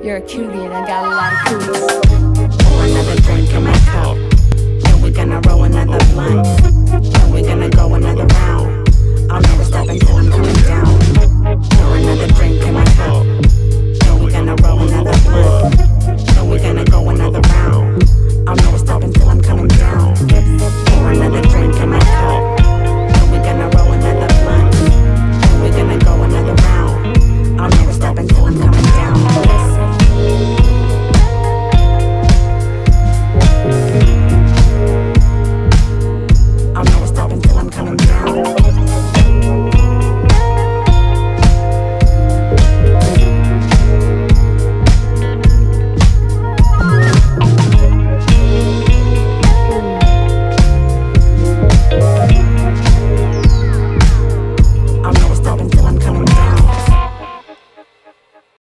You're a cutie and I got a lot of cooties. Pour another drink in my cup, and we're gonna roll another blunt, and we're gonna go another round. I'll never stop until I'm coming down. Pour another drink in my cup.